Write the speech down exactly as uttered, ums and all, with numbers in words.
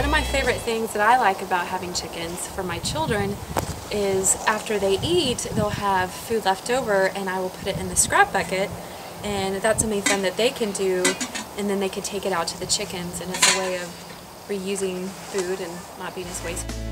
of my favorite things that I like about having chickens for my children is after they eat, they'll have food left over and I will put it in the scrap bucket, and that's something fun that they can do, and then they can take it out to the chickens, and it's a way of reusing food and not being as wasteful.